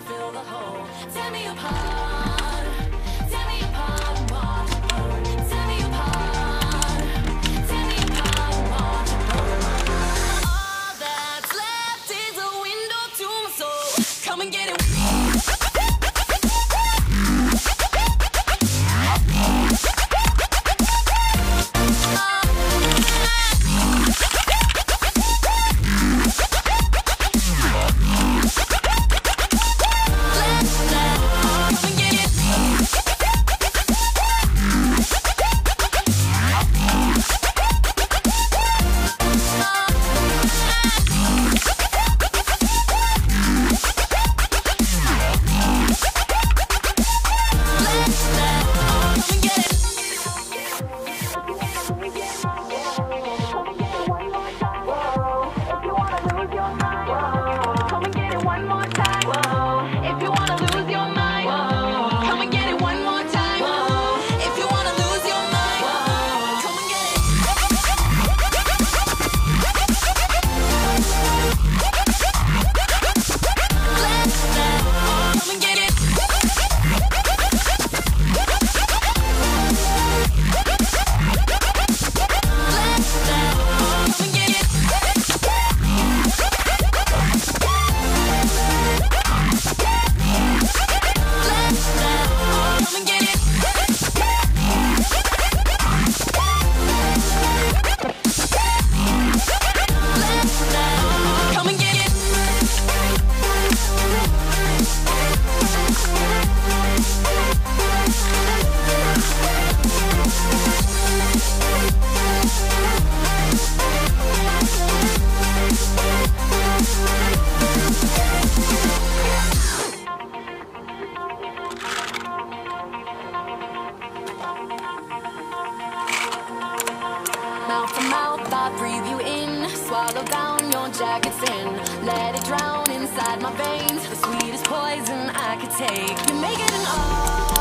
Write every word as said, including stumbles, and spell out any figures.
fill the hole. Tear me apart, tear me apart and watch it burn. Tear me apart, tear me apart and watch it burn. All that's left is a window to my soul. Come and get it. Mouth to mouth, I breathe you in. Swallow down your jacket's in. Let it drown inside my veins. The sweetest poison I could take. You make it an art.